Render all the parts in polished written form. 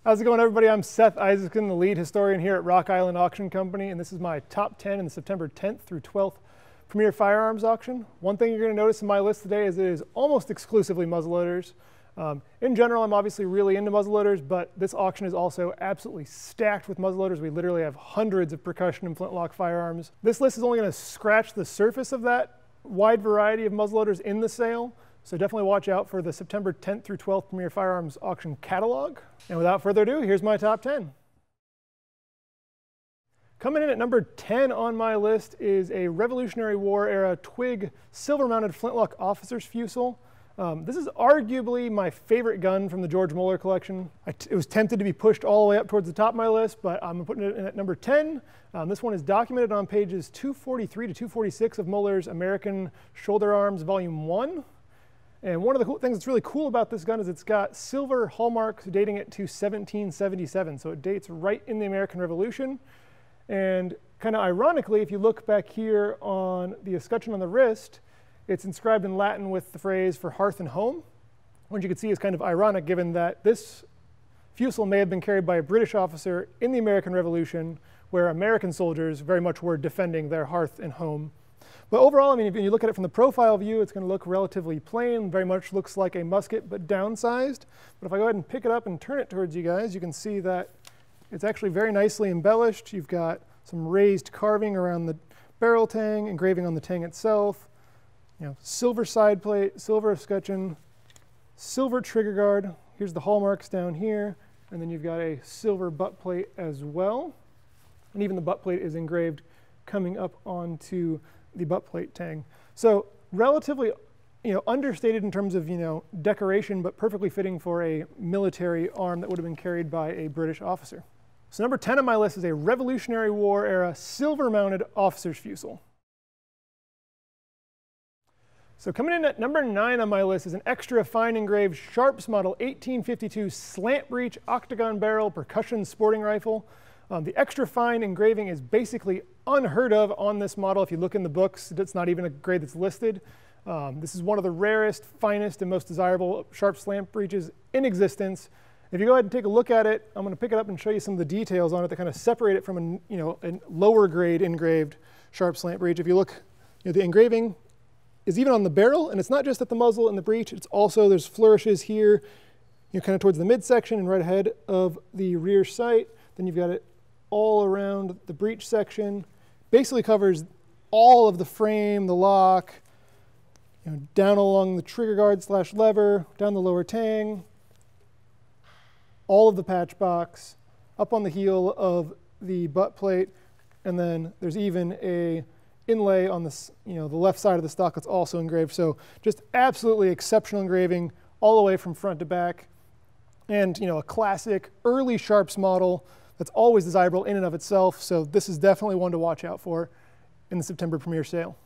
How's it going, everybody? I'm Seth Isaacson, the lead historian here at Rock Island Auction Company, and this is my top 10 in the September 10th through 12th Premier Firearms Auction. One thing you're going to notice in my list today is it is almost exclusively muzzleloaders. In general, I'm obviously really into muzzleloaders, but this auction is also absolutely stacked with muzzleloaders. We literally have hundreds of percussion and flintlock firearms. This list is only going to scratch the surface of that wide variety of muzzleloaders in the sale. So definitely watch out for the September 10th through 12th Premier Firearms Auction catalog. And without further ado, here's my top 10. Coming in at number 10 on my list is a Revolutionary War era Twigg silver-mounted flintlock officer's Fusil. This is arguably my favorite gun from the George Moller collection. It was tempted to be pushed all the way up towards the top of my list, but I'm putting it in at number 10. This one is documented on pages 243 to 246 of Moller's American Shoulder Arms Volume 1. And one of the cool things that's really cool about this gun is it's got silver hallmarks dating it to 1777. So it dates right in the American Revolution. And kind of ironically, if you look back here on the escutcheon on the wrist, it's inscribed in Latin with the phrase "for hearth and home," which you can see is kind of ironic given that this Fusil may have been carried by a British officer in the American Revolution, where American soldiers very much were defending their hearth and home. But overall, I mean, if you look at it from the profile view, it's going to look relatively plain, very much looks like a musket, but downsized. But if I go ahead and pick it up and turn it towards you guys, you can see that it's actually very nicely embellished. You've got some raised carving around the barrel tang, engraving on the tang itself, silver side plate, silver escutcheon, silver trigger guard. Here's the hallmarks down here, and then you've got a silver butt plate as well. And even the butt plate is engraved coming up onto the butt plate tang. So relatively understated in terms of decoration, but perfectly fitting for a military arm that would have been carried by a British officer. So number 10 on my list is a Revolutionary War era silver-mounted officer's Fusil. So coming in at number 9 on my list is an extra fine engraved Sharps model 1852 slant breech octagon barrel percussion sporting rifle. The extra fine engraving is basically unheard of on this model. If you look in the books, it's not even a grade that's listed. This is one of the rarest, finest, and most desirable Sharp slant breeches in existence. If you go ahead and take a look at it, I'm going to pick it up and show you some of the details on it that kind of separate it from a lower grade engraved Sharp slant breech. If you look, the engraving is even on the barrel, and it's not just at the muzzle and the breech. It's also, there's flourishes here, kind of towards the midsection and right ahead of the rear sight. Then you've got it all around the breech section. Basically covers all of the frame, the lock, down along the trigger guard / lever, down the lower tang, all of the patch box, up on the heel of the butt plate, and then there's even a inlay on the the left side of the stock that's also engraved. So just absolutely exceptional engraving all the way from front to back, and a classic early Sharps model that's always desirable in and of itself. So this is definitely one to watch out for in the September Premier sale.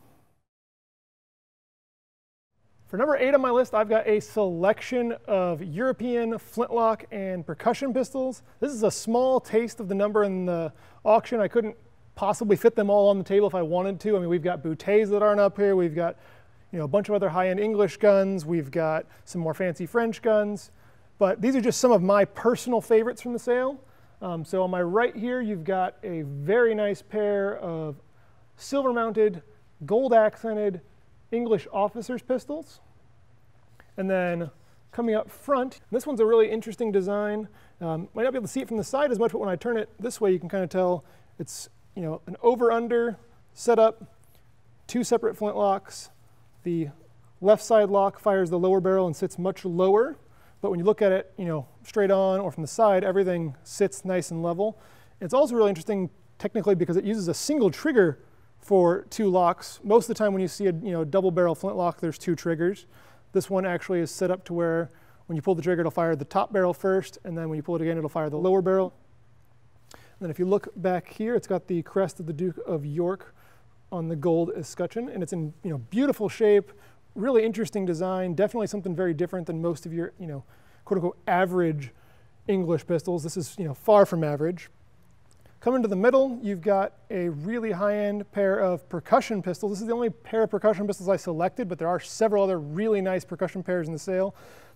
For number 8 on my list, I've got a selection of European flintlock and percussion pistols. This is a small taste of the number in the auction. I couldn't possibly fit them all on the table if I wanted to. I mean, we've got bouteilles that aren't up here. We've got a bunch of other high-end English guns. We've got some more fancy French guns. But these are just some of my personal favorites from the sale. So on my right here, you've got a very nice pair of silver-mounted, gold-accented English officer's pistols. And then coming up front, this one's a really interesting design. Might not be able to see it from the side as much, but when I turn it this way, you can kind of tell it's an over-under setup, 2 separate flintlocks. The left side lock fires the lower barrel and sits much lower. But when you look at it, straight on or from the side, everything sits nice and level. It's also really interesting technically because it uses a single trigger for 2 locks. Most of the time when you see a double barrel flintlock, there's 2 triggers. This one actually is set up to where when you pull the trigger, it'll fire the top barrel first, and then when you pull it again, it'll fire the lower barrel. And then if you look back here, it's got the crest of the Duke of York on the gold escutcheon, and it's in beautiful shape. Really interesting design, definitely something very different than most of your, quote unquote, average English pistols. This is, far from average. Coming to the middle, you've got a really high-end pair of percussion pistols. This is the only pair of percussion pistols I selected, but there are several other really nice percussion pairs in the sale.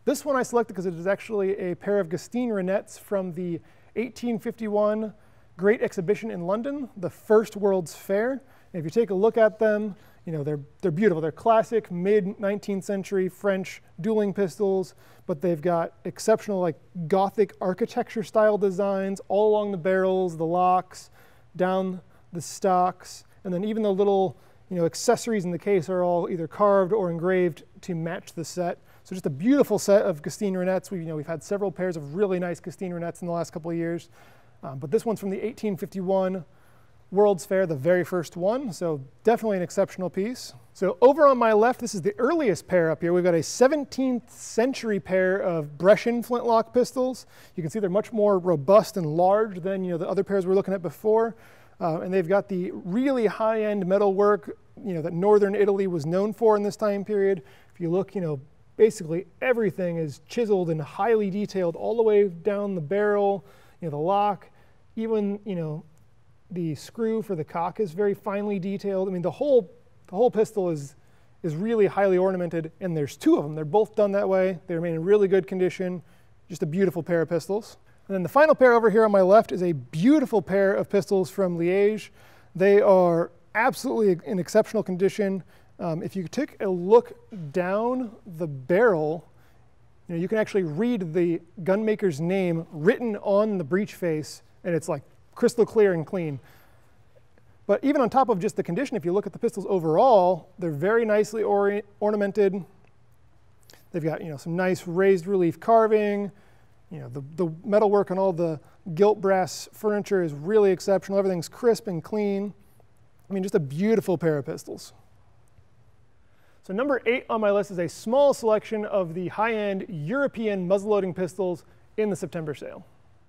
This one I selected because it is actually a pair of Gastine Renettes from the 1851 Great Exhibition in London, the first World's Fair. And if you take a look at them, you know, they're beautiful. They're classic mid-19th century French dueling pistols, but they've got exceptional like Gothic architecture style designs all along the barrels, the locks, down the stocks, and then even the little, you know, accessories in the case are all either carved or engraved to match the set. So just a beautiful set of Gastine Renettes. We've had several pairs of really nice Gastine Renettes in the last couple of years, but this one's from the 1851 World's Fair, the very first one, so definitely an exceptional piece. So over on my left, this is the earliest pair up here. We've got a 17th century pair of Brescian flintlock pistols. You can see they're much more robust and large than, you know, the other pairs we were looking at before. And they've got the really high-end metalwork, you know, that northern Italy was known for in this time period. If you look, you know, basically everything is chiseled and highly detailed all the way down the barrel, you know, the lock, even, you know, the screw for the cock is very finely detailed. I mean, the whole pistol is really highly ornamented, and there's two of them. They're both done that way. They remain in really good condition. Just a beautiful pair of pistols. And then the final pair over here on my left is a beautiful pair of pistols from Liège. They are absolutely in exceptional condition. If you take a look down the barrel, you know, you can actually read the gunmaker's name written on the breech face, and it's like crystal clear and clean. But even on top of just the condition, if you look at the pistols overall, they're very nicely ornamented. They've got, you know, some nice raised relief carving. You know, the metalwork on all the gilt brass furniture is really exceptional. Everything's crisp and clean. I mean, just a beautiful pair of pistols. So number 8 on my list is a small selection of the high-end European muzzleloading pistols in the September sale.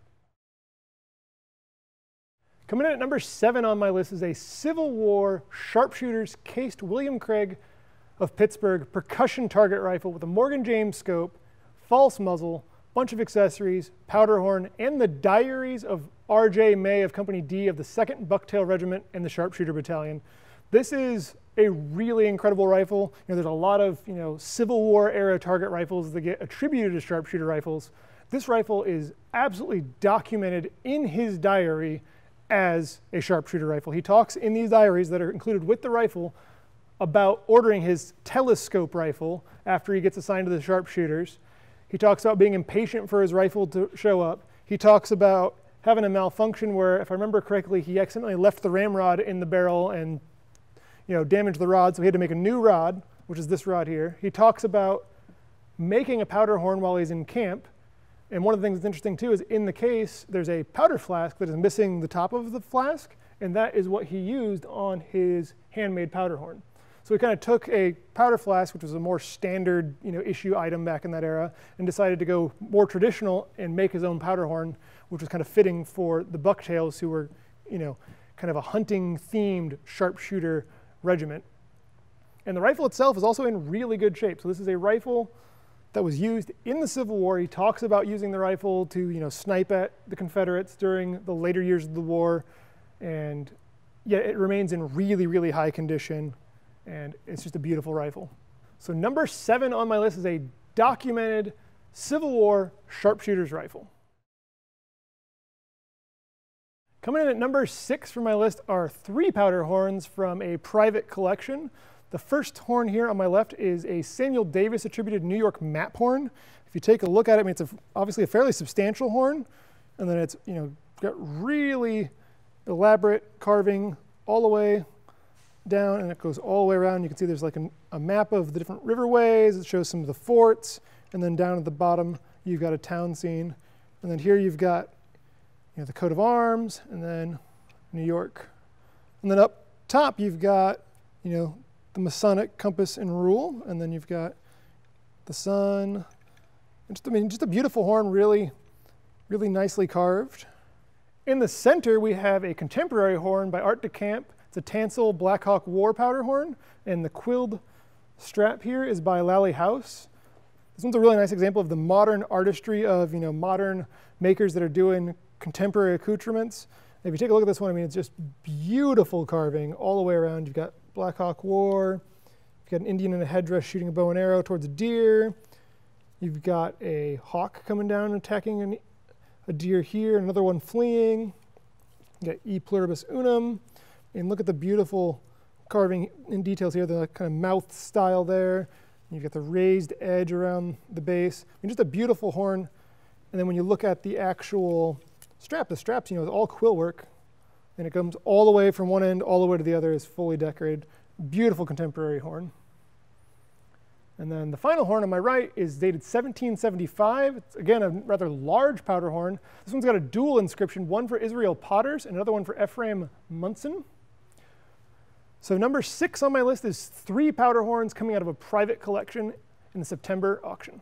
Coming in at number 7 on my list is a Civil War sharpshooter's cased William Craig of Pittsburgh percussion target rifle with a Morgan James scope, false muzzle, bunch of accessories, powder horn, and the diaries of R.J. May of Company D of the 2nd Bucktail Regiment and the Sharpshooter Battalion. This is a really incredible rifle. You know, there's a lot of, you know, Civil War era target rifles that get attributed to sharpshooter rifles. This rifle is absolutely documented in his diary as a sharpshooter rifle. He talks in these diaries that are included with the rifle about ordering his telescope rifle after he gets assigned to the sharpshooters. He talks about being impatient for his rifle to show up. He talks about having a malfunction where, if I remember correctly, he accidentally left the ramrod in the barrel and, you know, damaged the rod, so he had to make a new rod, which is this rod here. He talks about making a powder horn while he's in camp. And one of the things that's interesting too is in the case, there's a powder flask that is missing the top of the flask, and that is what he used on his handmade powder horn. So he kind of took a powder flask, which was a more standard, you know, issue item back in that era, and decided to go more traditional and make his own powder horn, which was kind of fitting for the Bucktails, who were, you know, kind of a hunting-themed sharpshooter regiment. And the rifle itself is also in really good shape. So this is a rifle that was used in the Civil War. He talks about using the rifle to, you know, snipe at the Confederates during the later years of the war, and yet it remains in really, really high condition, and it's just a beautiful rifle. So number 7 on my list is a documented Civil War sharpshooter's rifle. Coming in at number 6 for my list are 3 powder horns from a private collection. The first horn here on my left is a Samuel Davis attributed New York map horn. If you take a look at it, I mean, it's obviously a fairly substantial horn, and then it's, you know, got really elaborate carving all the way down, and it goes all the way around. You can see there's like a map of the different riverways. It shows some of the forts, and then down at the bottom you've got a town scene, and then here you've got, you know, the coat of arms, and then New York, and then up top you've got, you know, the Masonic compass and rule, and then you've got the sun. Just, I mean, just a beautiful horn, really, really nicely carved. In the center, we have a contemporary horn by Art de Camp. It's a Tansel Blackhawk War powder horn, and the quilled strap here is by Lally House. This one's a really nice example of the modern artistry of, you know, modern makers that are doing contemporary accoutrements. If you take a look at this one, I mean, it's just beautiful carving all the way around. You've got Black Hawk War, you've got an Indian in a headdress shooting a bow and arrow towards a deer. You've got a hawk coming down and attacking a deer here, another one fleeing. You got E pluribus unum. And look at the beautiful carving in details here, the kind of mouth style there. You've got the raised edge around the base. I mean, just a beautiful horn. And then when you look at the actual strap, the strap's, you know, all quill work. And it comes all the way from one end all the way to the other, is fully decorated. Beautiful contemporary horn. And then the final horn on my right is dated 1775. It's, again, a rather large powder horn. This one's got a dual inscription, one for Israel Potters and another one for Ephraim Munson. So number 6 on my list is 3 powder horns coming out of a private collection in the September auction.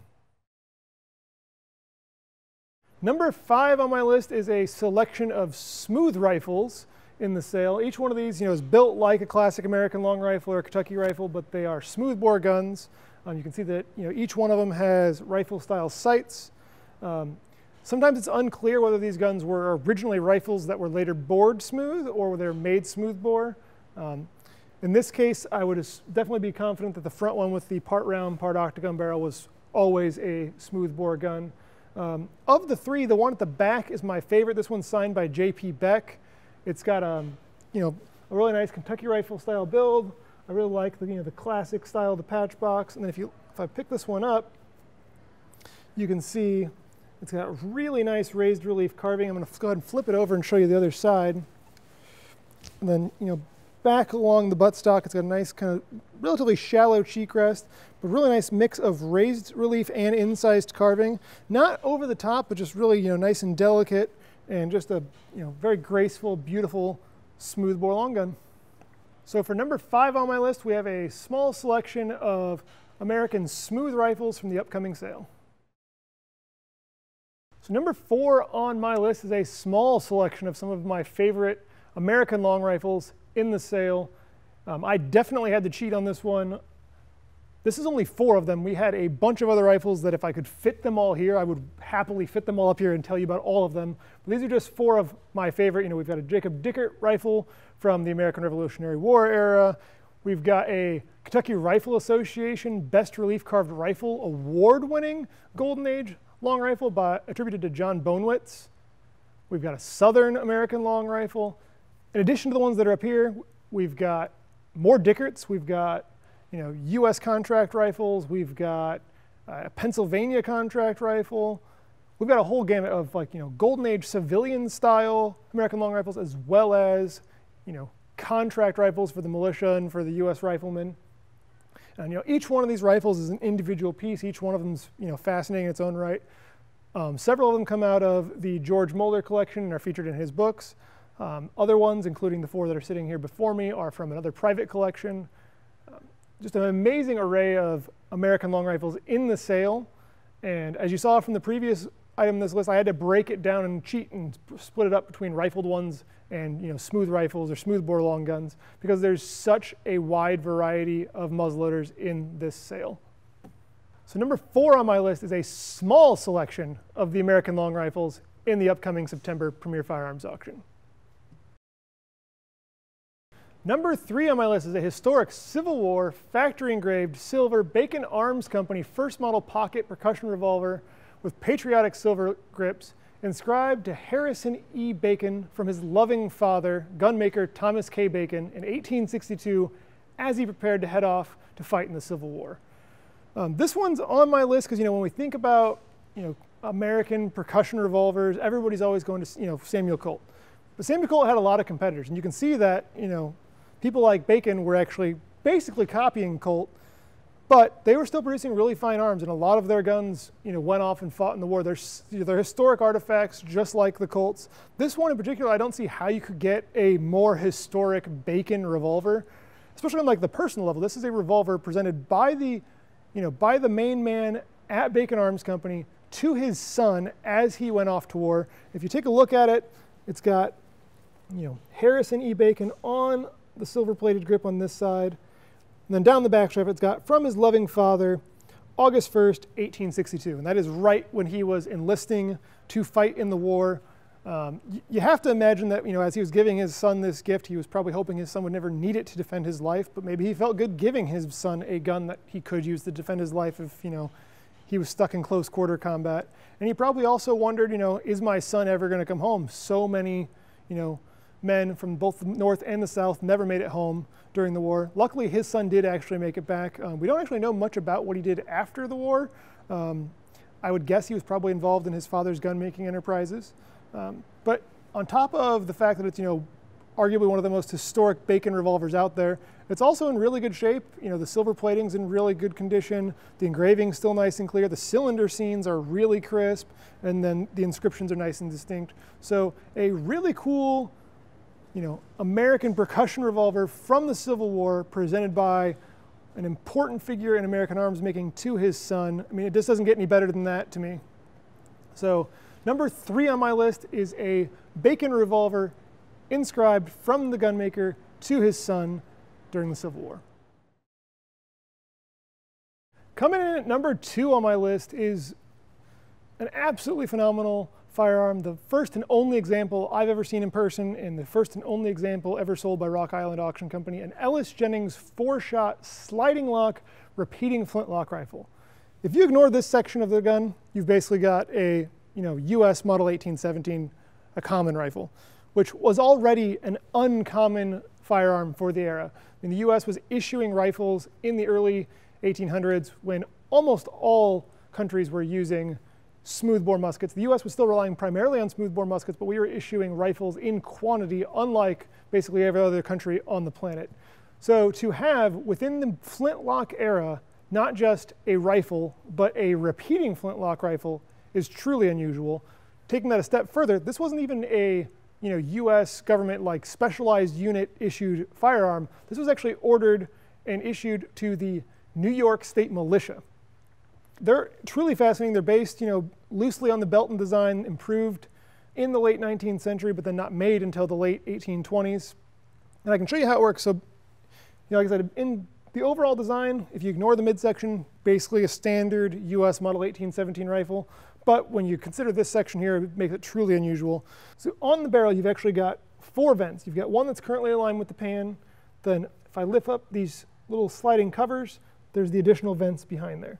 Number 5 on my list is a selection of smooth rifles in the sale. Each one of these, you know, is built like a classic American long rifle or a Kentucky rifle, but they are smoothbore guns. You can see that, you know, each one of them has rifle-style sights. Sometimes it's unclear whether these guns were originally rifles that were later bored smooth or they're made smoothbore. In this case, I would definitely be confident that the front one with the part round, part octagon barrel was always a smoothbore gun. Of the 3, the one at the back is my favorite. This one's signed by J.P. Beck. It's got you know, a really nice Kentucky rifle style build. I really like the, you know, the classic style of the patch box. And then if I pick this one up, you can see it's got really nice raised relief carving. I'm going to go ahead and flip it over and show you the other side. And then, you know, back along the buttstock, it's got a nice kind of relatively shallow cheek rest, but really nice mix of raised relief and incised carving. Not over the top, but just really, you know, nice and delicate, and just a, you know, very graceful, beautiful smoothbore long gun. So for number 5 on my list, we have a small selection of American smooth rifles from the upcoming sale. So number 4 on my list is a small selection of some of my favorite American long rifles in the sale. I definitely had to cheat on this one. This is only 4 of them. We had a bunch of other rifles that if I could fit them all here, I would happily fit them all up here and tell you about all of them. But these are just 4 of my favorite. You know, we've got a Jacob Dickert rifle from the American Revolutionary War era. We've got a Kentucky Rifle Association Best Relief Carved Rifle award-winning Golden Age long rifle attributed to John Bonewitz. We've got a Southern American long rifle. In addition to the ones that are up here, we've got more Dickerts. We've got, you know, U.S. contract rifles. We've got a Pennsylvania contract rifle. We've got a whole gamut of, like, you know, Golden Age civilian style American long rifles, as well as, you know, contract rifles for the militia and for the U.S. riflemen. And, you know, each one of these rifles is an individual piece. Each one of them's, you know, fascinating in its own right. Several of them come out of the George Moller collection and are featured in his books. Other ones, including the 4 that are sitting here before me, are from another private collection. Just an amazing array of American long rifles in the sale. And as you saw from the previous item in this list, I had to break it down and cheat and split it up between rifled ones and, you know, smooth rifles or smoothbore long guns, because there's such a wide variety of muzzleloaders in this sale. So number 4 on my list is a small selection of the American long rifles in the upcoming September Premier Firearms auction. Number 3 on my list is a historic Civil War factory engraved silver Bacon Arms Company first model pocket percussion revolver with patriotic silver grips, inscribed to Harrison E. Bacon from his loving father, gunmaker Thomas K. Bacon, in 1862, as he prepared to head off to fight in the Civil War. This one's on my list because, you know, when we think about, you know, American percussion revolvers, everybody's always going to, you know, Samuel Colt. But Samuel Colt had a lot of competitors, and you can see that, you know, people like Bacon were actually basically copying Colt, but they were still producing really fine arms, and a lot of their guns, you know, went off and fought in the war. They're historic artifacts, just like the Colts. This one in particular, I don't see how you could get a more historic Bacon revolver, especially on, like, the personal level. This is a revolver presented by the, you know, by the main man at Bacon Arms Company to his son as he went off to war. If you take a look at it, it's got, you know, Harrison E. Bacon on the silver-plated grip on this side. And then down the back strap, it's got from his loving father, August 1st, 1862. And that is right when he was enlisting to fight in the war. You have to imagine that, you know, as he was giving his son this gift, he was probably hoping his son would never need it to defend his life, but maybe he felt good giving his son a gun that he could use to defend his life if, you know, he was stuck in close quarter combat. And he probably also wondered, is my son ever going to come home? So many, men from both the North and the South never made it home during the war. Luckily, his son did actually make it back. We don't actually know much about what he did after the war. I would guess he was probably involved in his father's gun-making enterprises. But on top of the fact that it's, arguably one of the most historic Bacon revolvers out there, it's also in really good shape. The silver plating's in really good condition. The engraving's still nice and clear. The cylinder seams are really crisp, and then the inscriptions are nice and distinct. So a really cool, American percussion revolver from the Civil War, presented by an important figure in American arms making to his son. I mean, it just doesn't get any better than that to me. So number 3 on my list is a Bacon revolver inscribed from the gunmaker to his son during the Civil War. Coming in at number 2 on my list is an absolutely phenomenal firearm, the first and only example I've ever seen in person, and the first and only example ever sold by Rock Island Auction Company, an Ellis Jennings 4-shot sliding lock repeating flintlock rifle. If you ignore this section of the gun, you've basically got a US model 1817, a common rifle, which was already an uncommon firearm for the era. I mean, the US was issuing rifles in the early 1800s when almost all countries were using smoothbore muskets. The US was still relying primarily on smoothbore muskets, but we were issuing rifles in quantity, unlike basically every other country on the planet. So to have, within the flintlock era, not just a rifle, but a repeating flintlock rifle is truly unusual. Taking that a step further, this wasn't even a US government like specialized unit issued firearm. This was actually ordered and issued to the New York State Militia. They're truly fascinating. They're based, loosely on the Belton design, improved in the late 19th century, but then not made until the late 1820s. And I can show you how it works. So, like I said, in the overall design, if you ignore the midsection, basically a standard US model 1817 rifle. But when you consider this section here, it makes it truly unusual. So on the barrel, you've actually got 4 vents. You've got one that's currently aligned with the pan. Then if I lift up these little sliding covers, there's the additional vents behind there.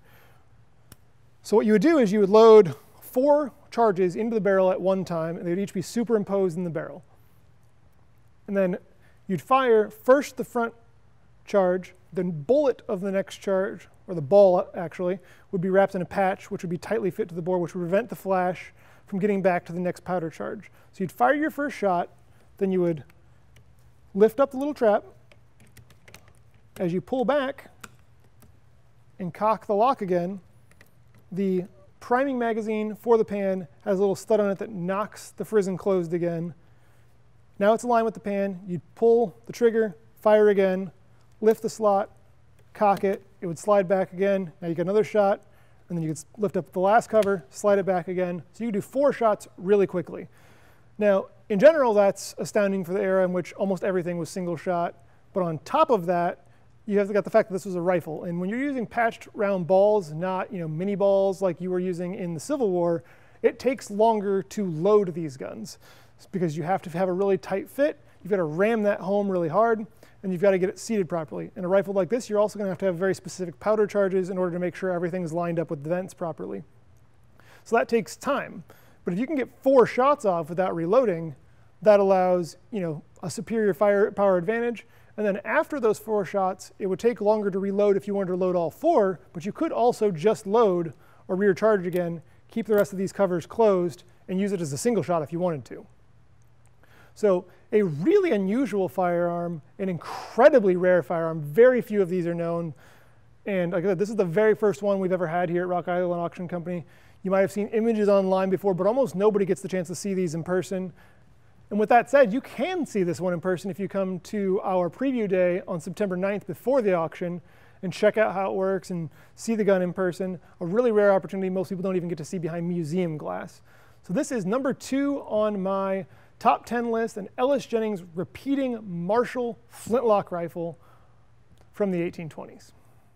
So what you would do is you would load 4 charges into the barrel at one time, and they'd each be superimposed in the barrel. And then you'd fire first the front charge, the bullet of the next charge, or the ball actually, would be wrapped in a patch which would be tightly fit to the bore, which would prevent the flash from getting back to the next powder charge. So you'd fire your first shot, then you would lift up the little trap. As you pull back and cock the lock again, the priming magazine for the pan has a little stud on it that knocks the frizzen closed again. Now it's aligned with the pan. You'd pull the trigger, fire again, lift the slot, cock it, it would slide back again. Now you get another shot, and then you could lift up the last cover, slide it back again. So you could do 4 shots really quickly. Now, in general, that's astounding for the era in which almost everything was single shot. But on top of that, you have got the fact that this was a rifle. And when you're using patched round balls, not mini balls like you were using in the Civil War, it takes longer to load these guns. It's because you have to have a really tight fit. You've got to ram that home really hard, and you've got to get it seated properly. In a rifle like this, you're also going to have very specific powder charges in order to make sure everything's lined up with the vents properly. So that takes time. But if you can get 4 shots off without reloading, that allows a superior firepower advantage. And then after those 4 shots, it would take longer to reload if you wanted to load all 4, but you could also just load or rear charge again, keep the rest of these covers closed, and use it as a single shot if you wanted to. So a really unusual firearm, an incredibly rare firearm. Very few of these are known. And like I said, this is the very first one we've ever had here at Rock Island Auction Company. You might have seen images online before, but almost nobody gets the chance to see these in person. And with that said, you can see this one in person if you come to our preview day on September 9th before the auction and check out how it works and see the gun in person. A really rare opportunity. Most people don't even get to see behind museum glass. So this is number 2 on my top 10 list, an Ellis Jennings repeating Marshall flintlock rifle from the 1820s.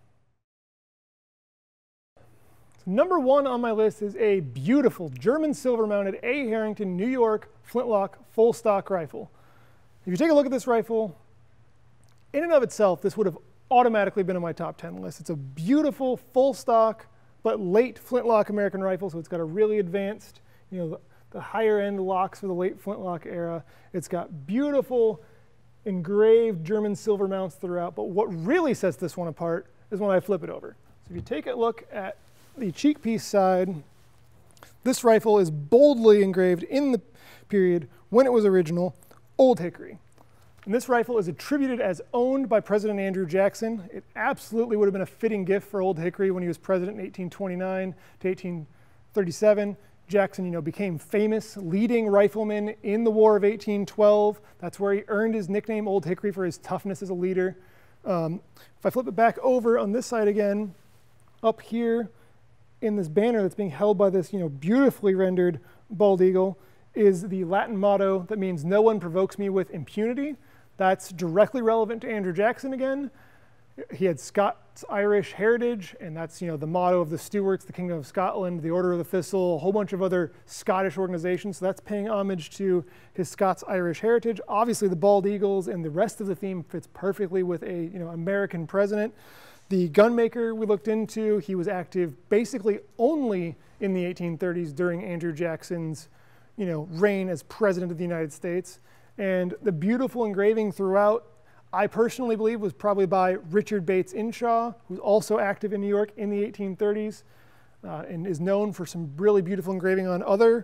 So number 1 on my list is a beautiful German silver-mounted A. Harrington New York flintlock full stock rifle. If you take a look at this rifle, in and of itself, this would have automatically been on my top 10 list. It's a beautiful full stock but late flintlock American rifle, so it's got a really advanced, you know, the higher end locks for the late flintlock era. It's got beautiful engraved German silver mounts throughout, but what really sets this one apart is when I flip it over. So if you take a look at the cheek piece side, this rifle is boldly engraved in the period when it was original, Old Hickory. And this rifle is attributed as owned by President Andrew Jackson. It absolutely would have been a fitting gift for Old Hickory when he was president in 1829 to 1837. Jackson, you know, became famous leading rifleman in the War of 1812. That's where he earned his nickname Old Hickory for his toughness as a leader. If I flip it back over on this side again, up here in this banner that's being held by this, you know, beautifully rendered bald eagle is the Latin motto that means "No one provokes me with impunity." That's directly relevant to Andrew Jackson again. He had Scots-Irish heritage, and that's, you know, the motto of the Stuarts, the Kingdom of Scotland, the Order of the Thistle, a whole bunch of other Scottish organizations. So that's paying homage to his Scots-Irish heritage. Obviously, the bald eagles and the rest of the theme fits perfectly with a, you know, American president. The gunmaker we looked into, he was active basically only in the 1830s during Andrew Jackson's, you know, reign as president of the United States. And the beautiful engraving throughout, I personally believe, was probably by Richard Bates Inshaw, who's also active in New York in the 1830s and is known for some really beautiful engraving on other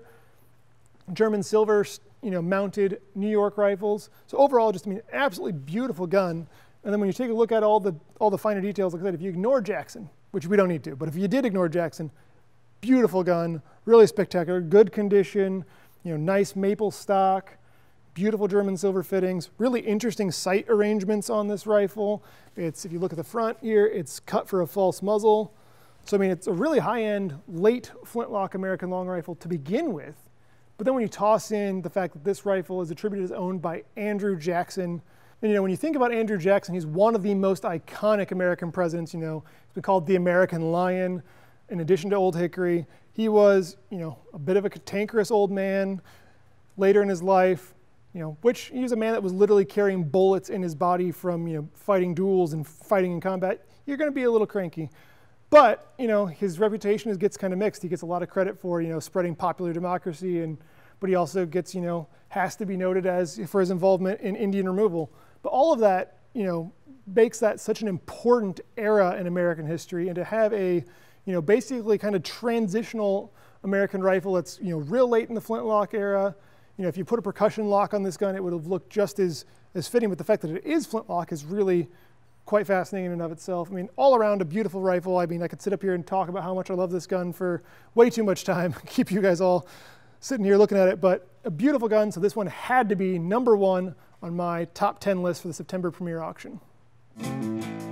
German silver, you know, mounted New York rifles. So overall, just, I mean, absolutely beautiful gun. And then when you take a look at all the finer details, like I said, if you ignore Jackson, which we don't need to, but if you did ignore Jackson, beautiful gun, really spectacular, good condition, you know, nice maple stock, beautiful German silver fittings, really interesting sight arrangements on this rifle. It's, if you look at the front here, it's cut for a false muzzle. So I mean, it's a really high-end, late flintlock American long rifle to begin with. But then when you toss in the fact that this rifle is attributed as owned by Andrew Jackson, and you know, when you think about Andrew Jackson, he's one of the most iconic American presidents. You know, he's been called the American Lion. In addition to Old Hickory, he was, you know, a bit of a cantankerous old man later in his life. You know, which he was a man that was literally carrying bullets in his body from, you know, fighting duels and fighting in combat. You're going to be a little cranky. But, you know, his reputation gets kind of mixed. He gets a lot of credit for, you know, spreading popular democracy, but he also gets, you know, has to be noted as for his involvement in Indian removal. But all of that, you know, makes that such an important era in American history, and to have a, you know, basically kind of transitional American rifle that's, you know, real late in the flintlock era. You know, if you put a percussion lock on this gun, it would have looked just as fitting, but the fact that it is flintlock is really quite fascinating in and of itself. I mean, all around a beautiful rifle. I mean, I could sit up here and talk about how much I love this gun for way too much time, keep you guys all sitting here looking at it, but a beautiful gun, so this one had to be #1 on my top 10 list for the September premiere auction.